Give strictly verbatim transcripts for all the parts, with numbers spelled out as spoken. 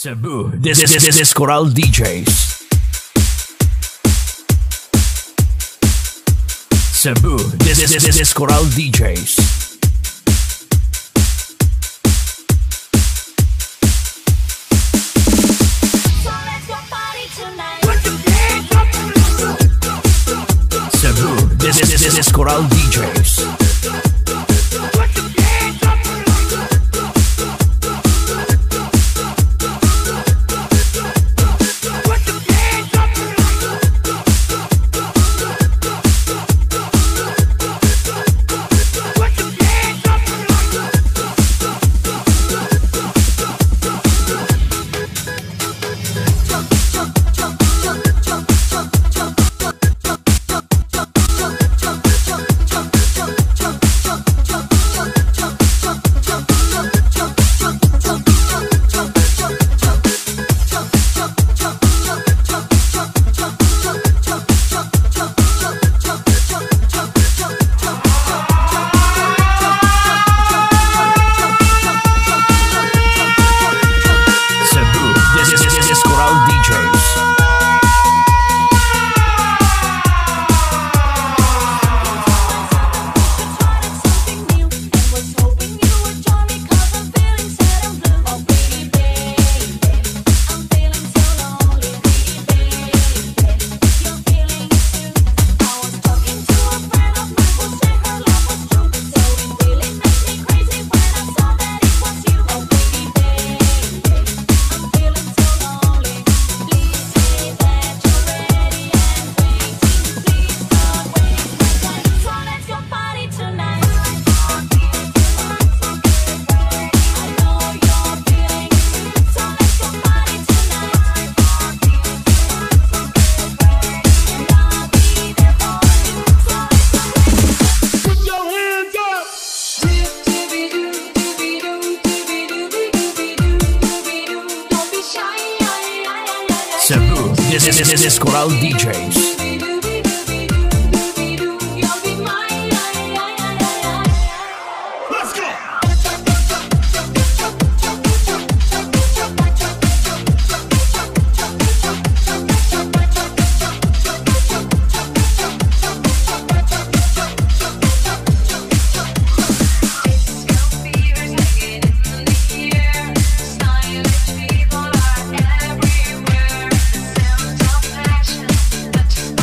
Cebu, this is this is Coral D Js. Cebu, this is this is Coral D Js. Cebu, this is this is Coral D Js. Cebu, this is this is Coral D Js. But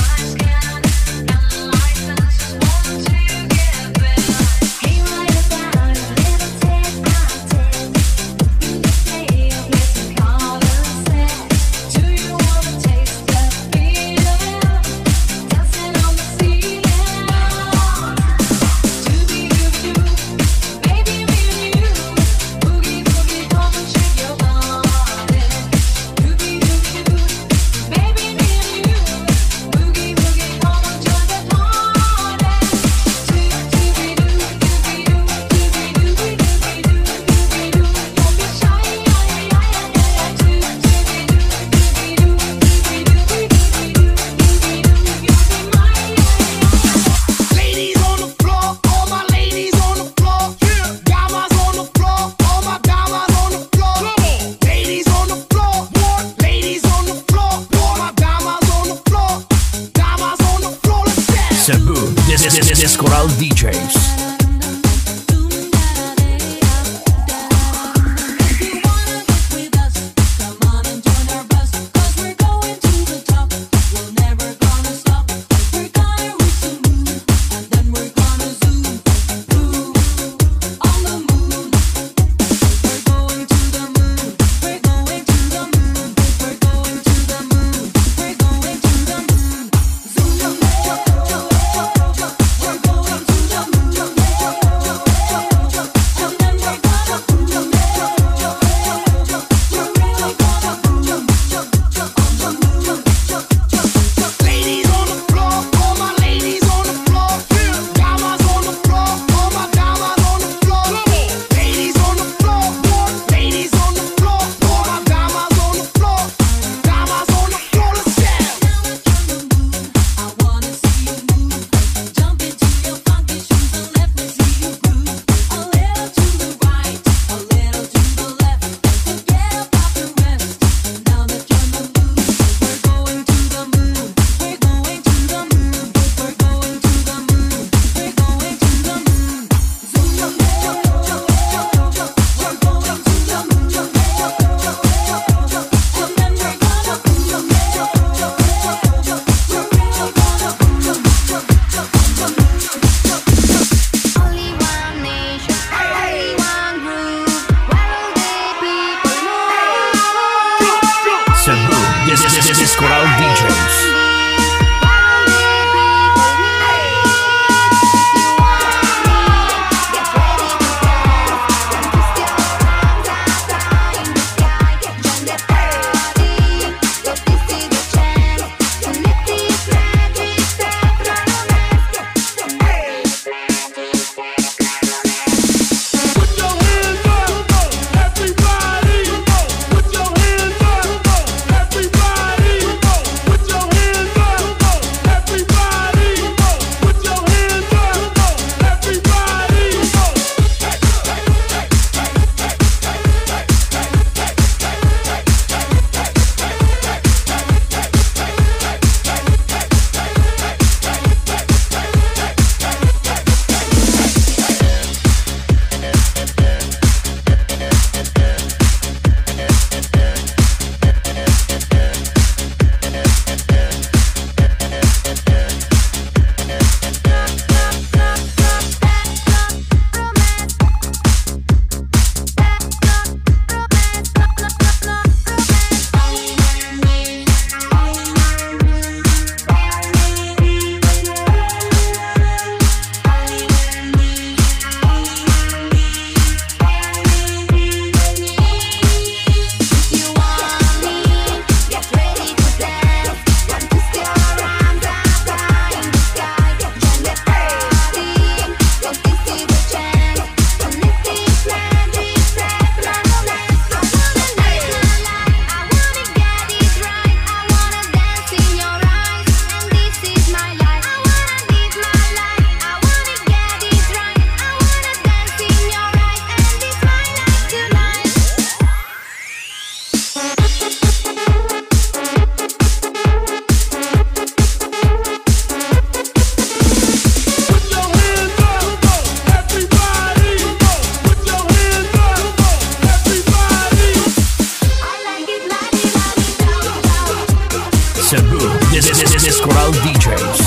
This is Discoral D Js.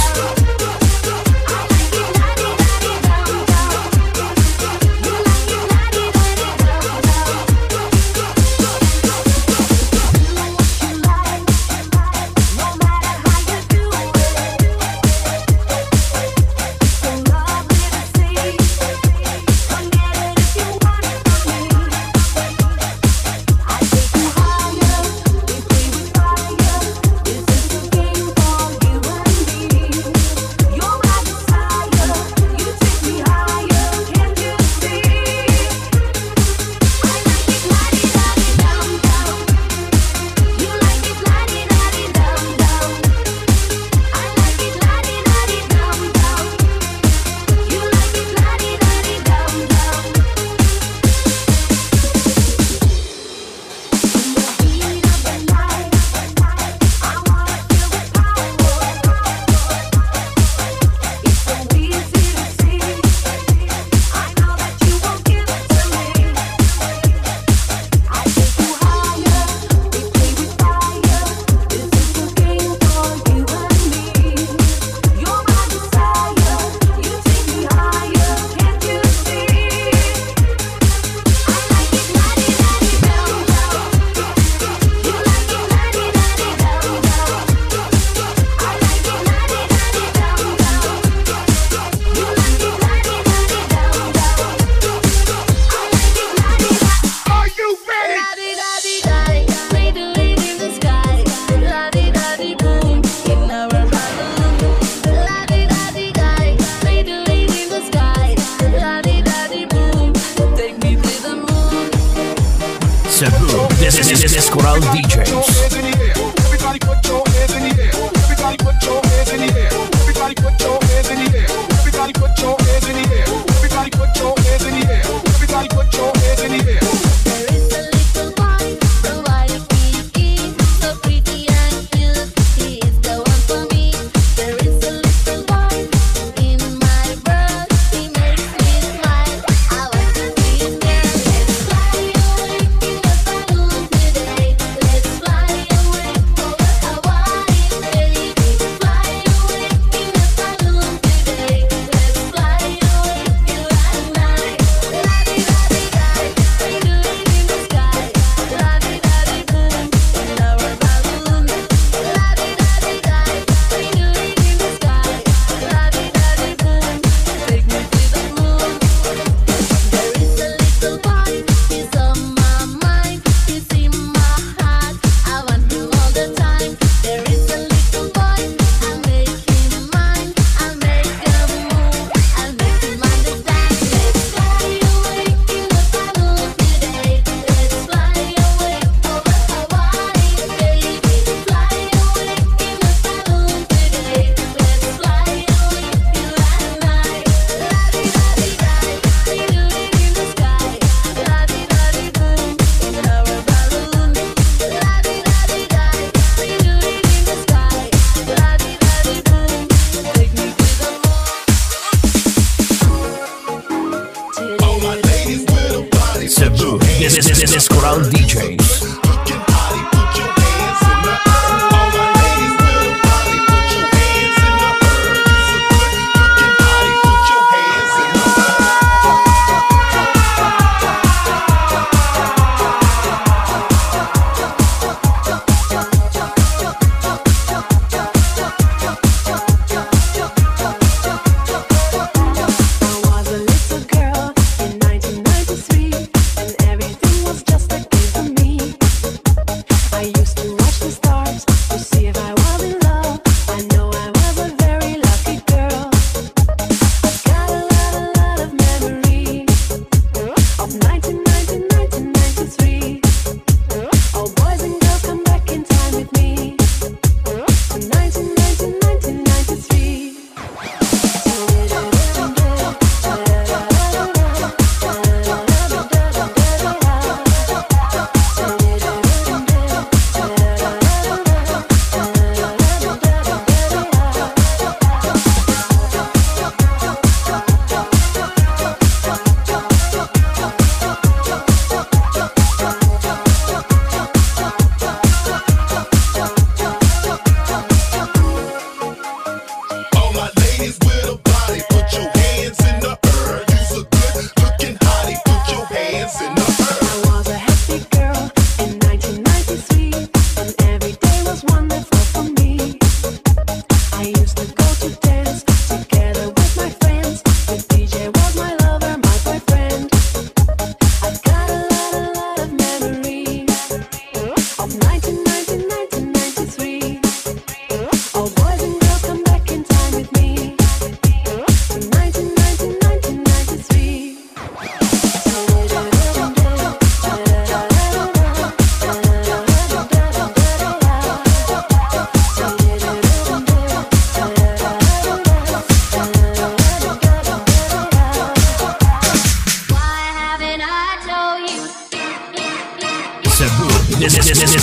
This is Discoral D Js. Everybody put your hands in the air. Everybody put your hands in the air. Everybody put your hands in the air. Everybody put your hands in the air. Everybody put your hands in the air. Everybody put your hands in the air. There is a little boy, the white kiki, so pretty and cute. He is the one for me. There is a little boy in my world. He makes me smile. I want to see him there. Let's fly away in a balloon today. Let's fly away over Hawaii, baby. Fly away in a balloon today. Let's fly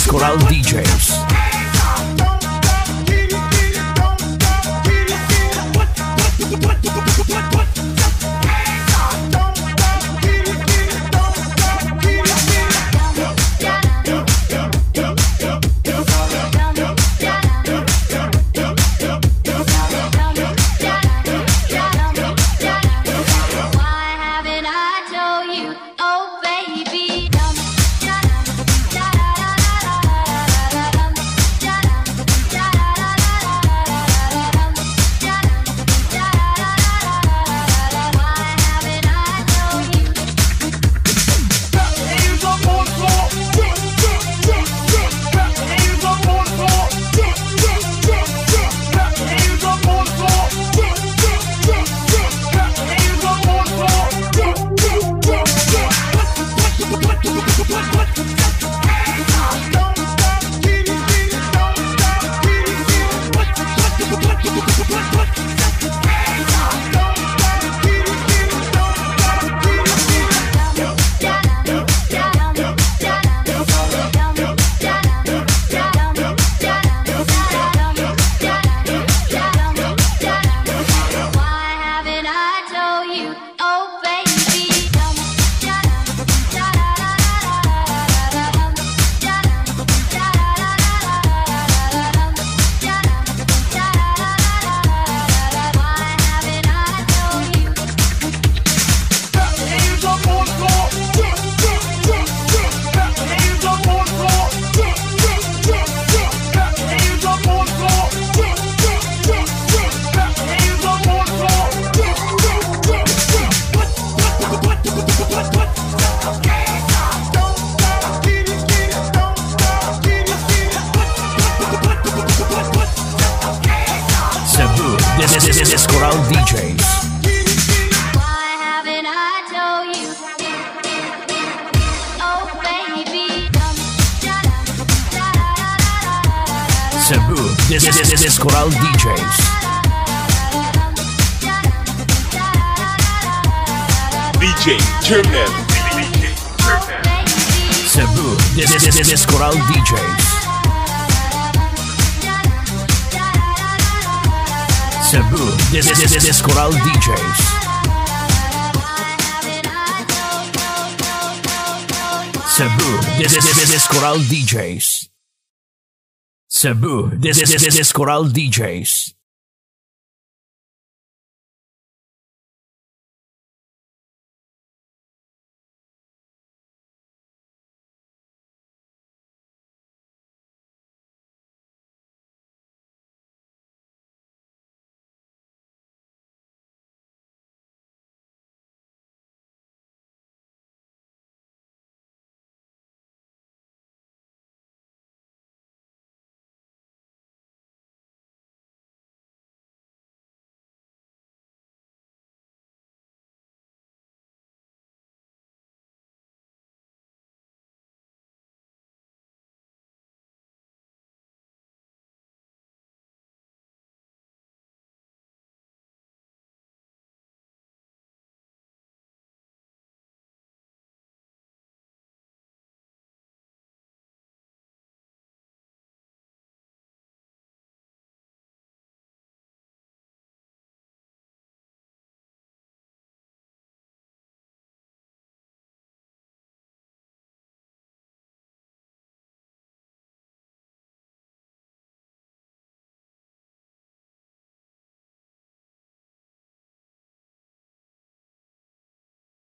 Coral D Js. This, this, this is Coral D Js. Why haven't I told you? Oh baby, Cebu, this, this, this is Coral D Js. D J Journal. Cebu, this, this, this is Coral D Js. Cebu, this, this, this is Coral D Js. Cebu, this, this, this is Coral D Js. Cebu, this, this, this is Coral D Js.